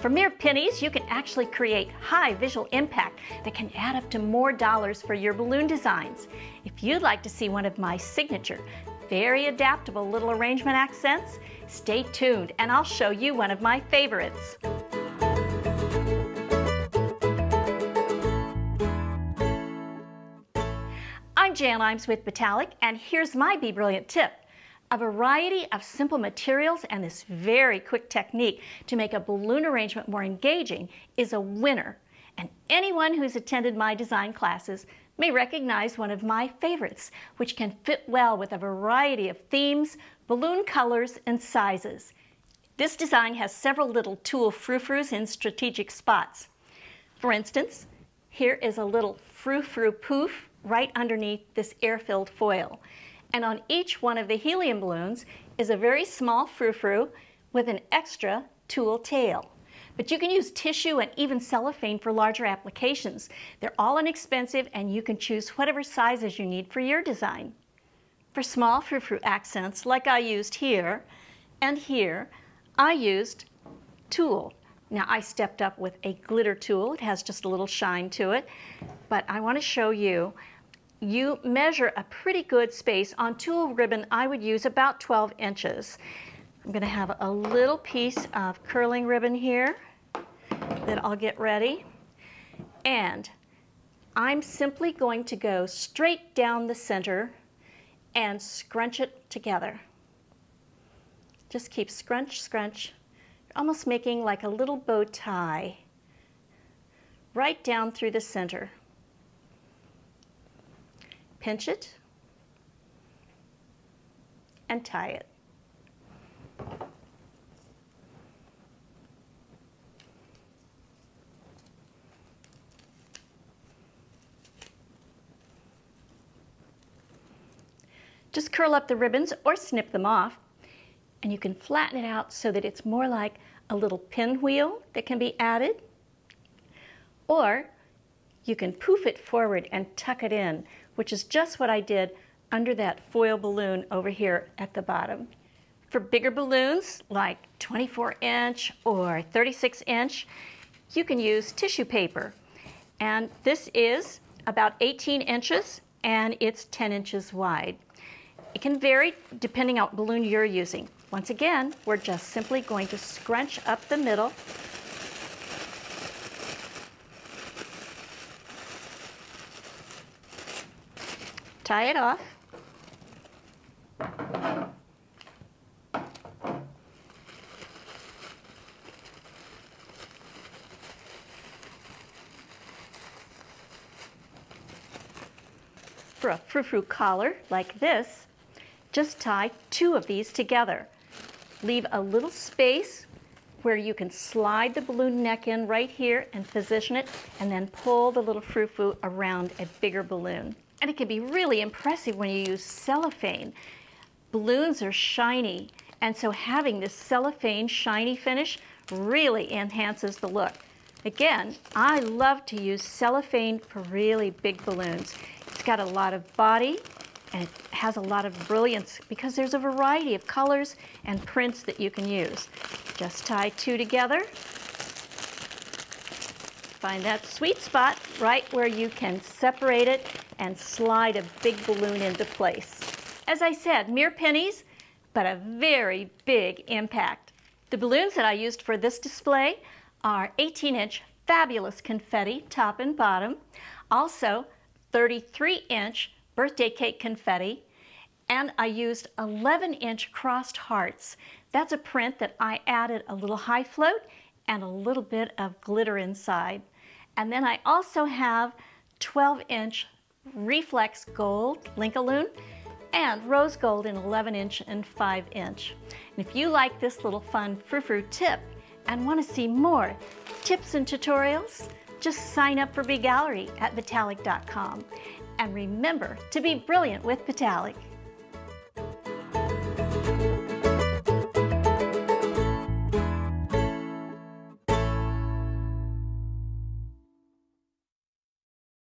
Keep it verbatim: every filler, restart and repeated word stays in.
For mere pennies, you can actually create high visual impact that can add up to more dollars for your balloon designs. If you'd like to see one of my signature, very adaptable little arrangement accents, stay tuned and I'll show you one of my favorites. I'm Jan Iiams with Betallic, and here's my bBrilliant tip. A variety of simple materials and this very quick technique to make a balloon arrangement more engaging is a winner. And anyone who's attended my design classes may recognize one of my favorites, which can fit well with a variety of themes, balloon colors, and sizes. This design has several little tulle frou-frous in strategic spots. For instance, here is a little frou-frou poof right underneath this air-filled foil. And on each one of the helium balloons is a very small frou-frou with an extra tulle tail. But you can use tissue and even cellophane for larger applications. They're all inexpensive and you can choose whatever sizes you need for your design. For small frou-frou accents, like I used here and here, I used tulle. Now I stepped up with a glitter tulle. It has just a little shine to it. But I want to show you, you measure a pretty good space. On tulle ribbon, I would use about twelve inches. I'm going to have a little piece of curling ribbon here that I'll get ready. And I'm simply going to go straight down the center and scrunch it together. Just keep scrunch, scrunch, almost making like a little bow tie right down through the center. Pinch it and tie it. Just curl up the ribbons or snip them off, and you can flatten it out so that it's more like a little pinwheel that can be added. Or you can poof it forward and tuck it in, which is just what I did under that foil balloon over here at the bottom. For bigger balloons, like twenty-four inch or thirty-six inch, you can use tissue paper. And this is about eighteen inches and it's ten inches wide. It can vary depending on what balloon you're using. Once again, we're just simply going to scrunch up the middle. Tie it off. For a frou-frou collar like this, just tie two of these together. Leave a little space where you can slide the balloon neck in right here and position it, and then pull the little frou-frou around a bigger balloon. And it can be really impressive when you use cellophane. Balloons are shiny, and so having this cellophane shiny finish really enhances the look. Again, I love to use cellophane for really big balloons. It's got a lot of body and it has a lot of brilliance because there's a variety of colors and prints that you can use. Just tie two together. Find that sweet spot right where you can separate it and slide a big balloon into place. As I said, mere pennies, but a very big impact. The balloons that I used for this display are eighteen inch fabulous confetti, top and bottom. Also, thirty-three inch birthday cake confetti. And I used eleven inch crossed hearts. That's a print that I added a little high float and a little bit of glitter inside. And then I also have twelve inch reflex gold Linkaloon and rose gold in eleven inch and five inch. And if you like this little fun frou-frou tip and want to see more tips and tutorials, just sign up for bGallery at Betallic dot com. And remember to be brilliant with Betallic.